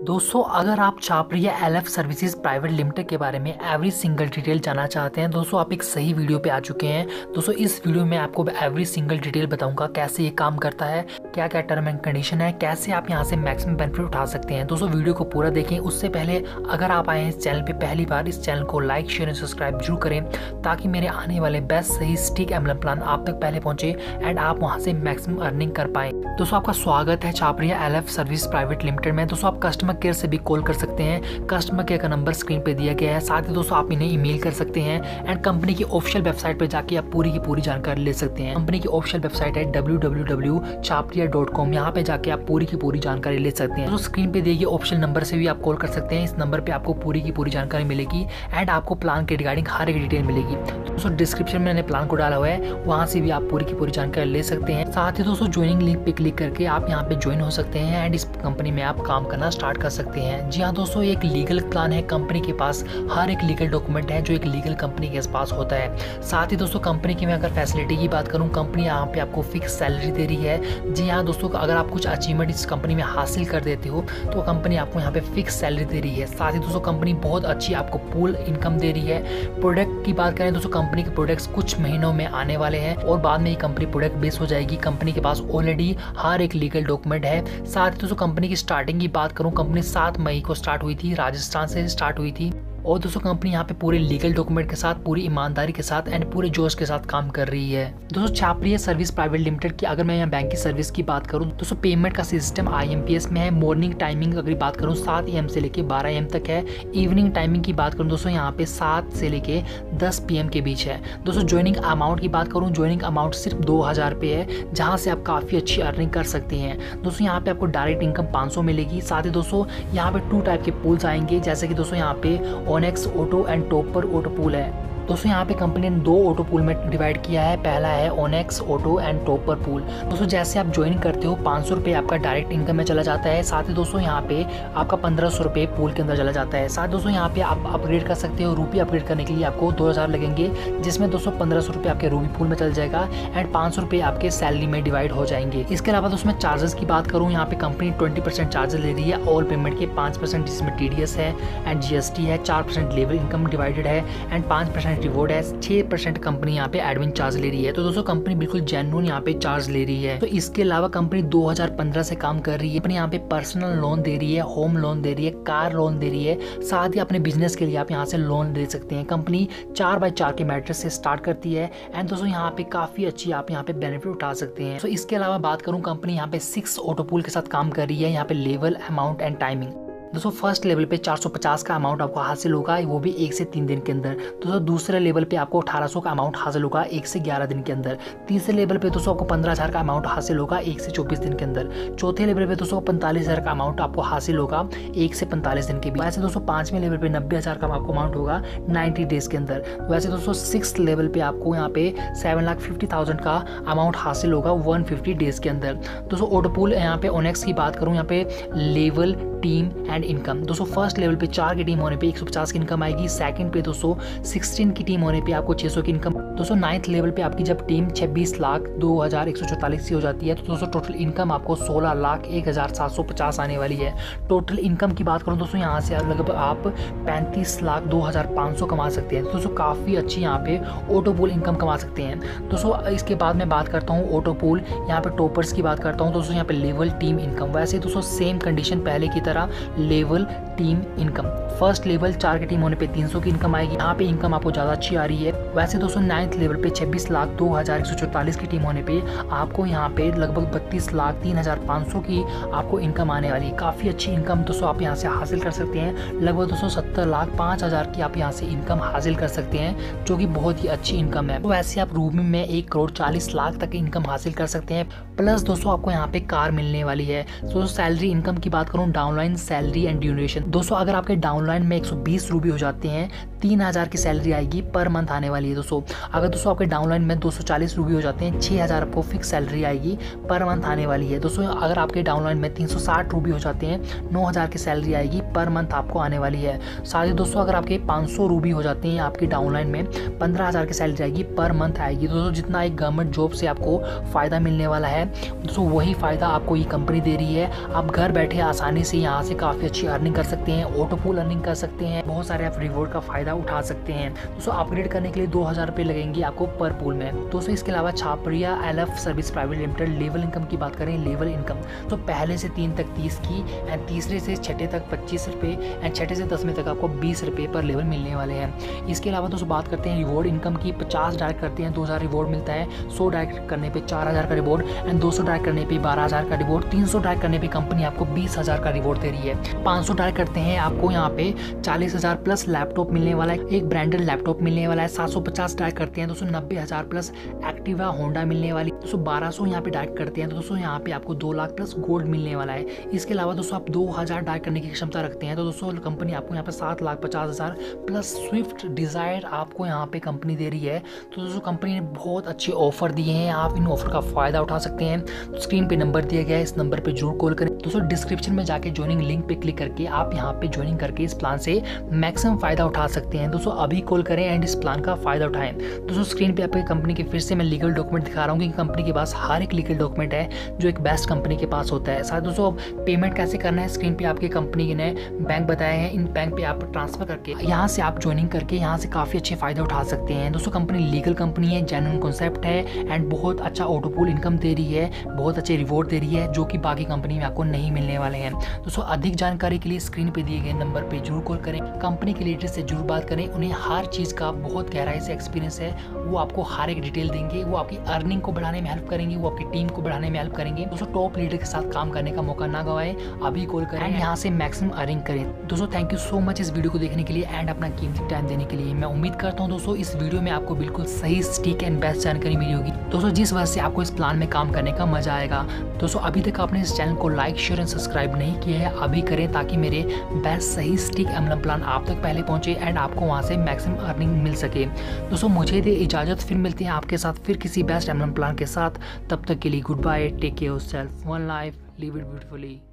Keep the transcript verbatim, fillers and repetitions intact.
दोस्तों अगर आप Chhapariya L F services private limited के बारे में एवरी सिंगल डिटेल जानना चाहते हैं दोस्तों आप एक सही वीडियो पे आ चुके हैं। दोस्तों इस वीडियो में आपको एवरी सिंगल डिटेल बताऊंगा कैसे ये काम करता है, क्या क्या टर्म एंड कंडीशन है, कैसे आप यहाँ से मैक्सिमम बेनिफिट उठा सकते हैं। दोस्तों वीडियो को पूरा देखें। उससे पहले अगर आप आए हैं इस चैनल पर पहली बार, इस चैनल को लाइक शेयर एंड सब्सक्राइब जरूर करें ताकि मेरे आने वाले बेस्ट सही स्टिक एमएलएम प्लान आप तक पहले पहुंचे एंड आप वहाँ से मैक्सिमम अर्निंग कर पाए। दोस्तों आपका स्वागत है Chhapariya L F service private limited में। दोस्तों आप कस्टमर केयर से भी कॉल कर सकते हैं, कस्टमर केयर का नंबर स्क्रीन पे दिया गया है। साथ ही दोस्तों आप इन्हें ईमेल कर सकते हैं एंड कंपनी की ऑफिशियल वेबसाइट पे जाके आप पूरी की पूरी जानकारी ले सकते हैं। कंपनी की ऑफिशियल वेबसाइट है W W W dot Chhapariya dot com. यहाँ पे जाके आप पूरी की पूरी जानकारी ले सकते हैं। तो स्क्रीन पे दिए गए ऑफिशियल नंबर से भी आप कॉल कर सकते हैं। इस नंबर पे आपको पूरी की पूरी जानकारी मिलेगी एंड आपको प्लान के रिगार्डिंग हर एक डिटेल मिलेगी। दोस्तों डिस्क्रिप्शन में मैंने प्लान को डाला हुआ है, वहाँ से भी आप पूरी की पूरी जानकारी ले सकते हैं। साथ ही दोस्तों ज्वाइनिंग लिंक पे क्लिक करके आप यहाँ पे ज्वाइन हो सकते हैं एंड इस कंपनी में आप काम करना स्टार्ट कर सकते हैं। जी हाँ दोस्तों, एक लीगल प्लान है, कंपनी के पास हर एक लीगल डॉक्यूमेंट है जो एक लीगल कंपनी के पास होता है। साथ ही दोस्तों कंपनी की मैं अगर फैसिलिटी की बात करूं, कंपनी यहाँ पे आपको फिक्स सैलरी दे रही है। जी हाँ दोस्तों, अगर आप कुछ अचीवमेंट इस कंपनी में हासिल कर देते हो तो कंपनी आपको यहाँ पे फिक्स सैलरी दे रही है। साथ ही दोस्तों कंपनी बहुत अच्छी आपको पूल इनकम दे रही है। प्रोडक्ट की बात करें दोस्तों, कंपनी के प्रोडक्ट्स कुछ महीनों में आने वाले हैं और बाद में ये कंपनी प्रोडक्ट बेस हो जाएगी। कंपनी के पास ऑलरेडी हर एक लीगल डॉक्यूमेंट है। साथ ही दोस्तों कंपनी की स्टार्टिंग की बात करूँ, कंपनी सात मई को स्टार्ट हुई थी, राजस्थान से स्टार्ट हुई थी और दोस्तों कंपनी यहाँ पे पूरे लीगल डॉक्यूमेंट के साथ, पूरी ईमानदारी के साथ एंड पूरे जोश के साथ काम कर रही है। दोस्तों छापरिया सर्विस प्राइवेट लिमिटेड की अगर मैं यहाँ बैंक की सर्विस की बात करूँ, दोस्तों पेमेंट का system I M P S में है। मॉर्निंग टाइमिंग अगर बात करूँ सात ए एम से लेके बारह ए एम तक है। इवनिंग टाइमिंग की बात करूँ दोस्तों यहाँ पे सात से लेके दस पी एम के बीच है। दोस्तों ज्वाइनिंग अमाउंट की बात करूँ, ज्वाइनिंग अमाउंट सिर्फ दो हज़ार रुपये है, जहाँ से आप काफ़ी अच्छी अर्निंग कर सकते हैं। दोस्तों यहाँ पे आपको डायरेक्ट इनकम पाँच सौ मिलेगी। साथ ही दोस्तों यहाँ पे टू टाइप के पूल्स आएंगे, जैसे कि दोस्तों यहाँ पे Onex auto and topper auto pool है। दोस्तों यहाँ पे कंपनी ने दो ऑटो पूल में डिवाइड किया है। पहला है Onex auto and topper pool. दोस्तों जैसे आप ज्वाइन करते हो पाँच सौ रुपये आपका डायरेक्ट इनकम में चला जाता है। साथ ही दोस्तों यहाँ पे आपका पंद्रह सौ रुपये पूल के अंदर चला जाता है। साथ दोस्तों यहाँ पे आप अपग्रेड कर सकते हो। रूपी अपग्रेड करने के लिए आपको दो हज़ार लगेंगे, जिसमें दोस्तों पंद्रह सौ रुपये आपके रूपी पूल में चल जाएगा एंड पाँच सौ रुपये आपके सैलरी में डिवाइड हो जाएंगे। इसके अलावा दोस्तों मैं चार्जेस की बात करूँ, यहाँ पे कंपनी ट्वेंटी परसेंट चार्जेस ले रही है ऑल पेमेंट के। पाँच परसेंट जिसमें टी डी एस है एंड जी एस टी है, चार परसेंट लेबर इनकम डिवाइडेड है एंड पाँच परसेंट रिवॉर्ड है, छह परसेंट कंपनी यहाँ पे एडमिन चार्ज ले रही है। तो दोस्तों कंपनी बिल्कुल जेन्युइन यहाँ पे चार्ज ले रही है। तो इसके अलावा कंपनी दो हज़ार पंद्रह से काम कर रही है। कंपनी यहाँ पे पर्सनल लोन दे रही है, होम लोन दे रही है, कार लोन दे रही है। साथ ही अपने बिजनेस के लिए आप यहाँ से लोन ले सकते हैं। कंपनी चार बाई चार के मैट्रिक्स से स्टार्ट करती है एंड दोस्तों यहाँ पे काफी अच्छी आप यहाँ पे बेनिफिट उठा सकते हैं। तो इसके अलावा बात करूँ, कंपनी यहाँ पे सिक्स ऑटो पूल के साथ काम कर रही है। यहाँ पे लेवल, अमाउंट एंड टाइमिंग। दोस्तों फर्स्ट लेवल पे चार सौ पचास का अमाउंट आपको हासिल होगा, वो भी एक से तीन दिन के अंदर। दोस्तों दूसरे लेवल पे आपको अठारह सौ का अमाउंट हासिल होगा एक से ग्यारह दिन के अंदर। तीसरे लेवल पे दोस्तों आपको पंद्रह हज़ार का अमाउंट हासिल होगा एक से चौबीस दिन के अंदर। चौथे लेवल पे दोस्तों पैंतालीस हज़ार का अमाउंट आपको हासिल होगा एक से पैंतालीस दिन के बीच। वैसे दोस्तों पाँचवें लेवल पे नब्बे हज़ार का आपको अमाउंट होगा नाइन्टी डेज के अंदर। वैसे दोस्तों सिक्स लेवल पे आपको यहाँ पे सेवन लाख फिफ्टी थाउजेंड का अमाउंट हासिल होगा वन फिफ्टी डेज के अंदर। दोस्तों ऑटोपूल यहाँ पे ओनेक्स की बात करूँ, यहाँ पे लेवल, टीम एंड इनकम। दोस्तों फर्स्ट लेवल पे चार की टीम होने पे एक सौ पचास की इनकम आएगी। सेकंड पे दोस्तों सोलह की टीम होने पे आपको छह सौ की इनकम। दोस्तों नाइन्थ लेवल पे आपकी जब टीम छब्बीस लाख दो हज़ार एक सौ चौतालीस की हो जाती है तो दोस्तों टोटल इनकम आपको सोलह लाख एक हज़ार सात सौ पचास आने वाली है। टोटल इनकम की बात करूँ दोस्तों, यहाँ से लगभग आप पैंतीस लाख दो हज़ार पाँच सौ कमा सकते हैं। दोस्तों काफ़ी अच्छी यहाँ पे ऑटो पूल इनकम कमा सकते हैं। दोस्तों इसके बाद मैं बात करता हूँ ऑटो पूल, यहाँ पे टॉपर्स की बात करता हूँ। दोस्तों यहाँ पे लेवल, टीम, इनकम। वैसे दोस्तों सेम कंडीशन पहले की तरह, level, team, income. First level चार की टीम होने पे तीन सौ की इनकम आएगी। यहाँ पे इनकम आपको ज़्यादा अच्छी आ रही है। वैसे दोस्तों नाइन्थ लेवल पे छब्बीस लाख दो हज़ार एक सौ चौतालीस की टीम होने पे आपको यहाँ पे लगभग बत्तीस लाख तीन हज़ार पाँच सौ की आपको इनकम आने वाली है। काफ़ी अच्छी इनकम दोस्तों आप यहाँ से हासिल कर सकते हैं। लगभग दोस्तों सत्तर लाख पाँच हज़ार की आप यहाँ से इनकम हासिल कर सकते हैं, जो कि बहुत ही अच्छी इनकम है। तो वैसे आप रूबी में एक करोड़ चालीस लाख तक इनकम हासिल कर सकते हैं। प्लस दोस्तों आपको यहाँ पे कार मिलने वाली है। दोस्तों सैलरी इनकम की बात करूँ, डाउनलाइन सैलरी एंड ड्यूरेशन। दोस्तों अगर आपके डाउनलाइन में एक सौ बीस रूबी हो जाते हैं, तीन हज़ार की सैलरी आएगी पर मंथ आने वाली है। दोस्तों अगर दोस्तों आपके डाउनलाइन में दो सौ चालीस रूबी हो जाते हैं, छः हज़ार आपको फिक्स सैलरी आएगी पर मंथ आने वाली है। दोस्तों अगर आपके डाउनलाइन में तीन सौ साठ रूबी हो जाते हैं, नौ हज़ार की सैलरी आएगी पर मंथ आपको आने वाली है। साथ ही दोस्तों अगर आपके पाँच सौ रूबी हो जाते हैं आपके डाउनलाइन में, पंद्रह हज़ार की सैलरी आएगी पर मंथ आएगी। दोस्तों जितना एक गवर्नमेंट जॉब से आपको फ़ायदा मिलने वाला है दोस्तों, वही फ़ायदा आपको ये कंपनी दे रही है। आप घर बैठे आसानी से यहाँ से काफ़ी अच्छी अर्निंग कर सकते हैं, ऑटो पूल अर्निंग कर सकते हैं, बहुत सारे आप रिवॉर्ड का फायदा उठा सकते हैं। दोस्तों अपग्रेड करने के लिए दो हज़ार रुपये लगेंगे आपको पर पूल में। दोस्तों इसके अलावा Chhapariya L F service private limited level income की बात करें, लेवल इनकम तो पहले से तीन तक तीस की एंड तीसरे से छठे तक पच्चीस रुपये एंड छठे से दसवें तक आपको बीस रुपये पर लेवल मिलने वाले हैं। इसके अलावा दोस्तों बात करते हैं रिवॉर्ड इनकम की, पचास डायरेक्ट करते हैं दो हज़ार रिवॉर्ड मिलता है, सौ डायरेक्ट करने पे चार हज़ार का रिवॉर्ड एंड दो सौ डायरेक्ट करने पे बारह हज़ार का रिवॉर्ड, तीन सौ डायरेक्ट करने पे कंपनी आपको बीस हज़ार का रिवॉर्ड दे रही है, पाँच सौ डायरेक्ट करते हैं आपको यहाँ पे चालीस हज़ार प्लस लैपटॉप मिलने वाला है, एक ब्रांडेड लैपटॉप मिलने वाला है, सात सौ पचास डायरेक्ट करते हैं दोस्तों नब्बे हज़ार प्लस एक्टिवा होंडा मिलने वाली, दोस्तों बारह सौ यहाँ पे डायरेक्ट करते हैं तो दोस्तों यहाँ पे आपको दो लाख प्लस गोल्ड मिलने वाला है। इसके अलावा दोस्तों आप दो हज़ार डायरेक्ट करने की क्षमता रखते हैं तो दोस्तों कंपनी आपको यहाँ पे सात लाख पचास हज़ार प्लस स्विफ्ट डिजायर आपको यहाँ पे कंपनी दे रही है। तो दोस्तों कंपनी ने बहुत अच्छे ऑफर दिए हैं, आप इन ऑफर का फायदा उठा सकते हैं। तो स्क्रीन पे नंबर दिया गया है, इस नंबर पे जरूर कॉल करें। दोस्तों डिस्क्रिप्शन में जाके ज्वाइनिंग लिंक पे क्लिक करके आप यहाँ पे ज्वाइनिंग करके इस प्लान से मैक्सिमम फायदा उठा सकते हैं। दोस्तों अभी कॉल करें एंड इस प्लान का फायदा उठाएं। दोस्तों स्क्रीन पे आपकी कंपनी के फिर से मैं लीगल डॉक्यूमेंट दिखा रहा हूँ कि कंपनी के पास हर एक लीगल डॉक्यूमेंट है जो एक बेस्ट कंपनी के पास होता है। साथ दोस्तों पेमेंट कैसे करना है स्क्रीन पे आपकी कंपनी ने बैंक बताए हैं, इन बैंक पे आप ट्रांसफर करके यहाँ से आप ज्वाइनिंग करके यहाँ से काफी अच्छे फायदे उठा सकते हैं। दोस्तों कंपनी लीगल कंपनी है, जेन्युइन कॉन्सेप्ट है एंड बहुत अच्छा ऑटोपूल इनकम दे रही है, बहुत अच्छे रिवॉर्ड दे रही है जो कि बाकी कंपनी में आपको नहीं मिलने वाले हैं। दोस्तों अधिक जानकारी के लिए स्क्रीन पे दिए गए नंबर पे जरूर कॉल करें, कंपनी के लीडर से जरूर बात करें, उन्हें हर चीज का बहुत गहराई से एक्सपीरियंस है, वो आपको हर एक डिटेल देंगे, वो आपकी अर्निंग को बढ़ाने में हेल्प करेंगे, वो आपकी टीम को बढ़ाने में हेल्प करेंगे। दोस्तों टॉप लीडर के साथ काम करने का मौका ना गवाएं, अभी कॉल करें एंड यहाँ से मैक्सिमम अर्निंग करें। दोस्तों थैंक यू सो मच इस वीडियो को देखने के लिए एंड अपना कीमती टाइम देने के लिए। मैं उम्मीद करता हूँ दोस्तों इस वीडियो में आपको बिल्कुल सही स्टिक एंड बेस्ट जानकारी मिली होगी दोस्तों, जिस वजह से आपको इस प्लान में काम करने का मजा आएगा। दोस्तों अभी तक आपने इस चैनल को लाइक शेयर एंड सब्सक्राइब नहीं किया है, अभी करें ताकि मेरे बेस्ट सही स्टिक एमएलएम प्लान आप तक पहले पहुंचे एंड आपको वहां से मैक्सिमम अर्निंग मिल सके। दोस्तों मुझे दे इजाजत, फिर मिलते हैं आपके साथ फिर किसी बेस्ट एमएलएम प्लान के साथ। तब तक के लिए good bye, take care yourself, one life, live it beautifully.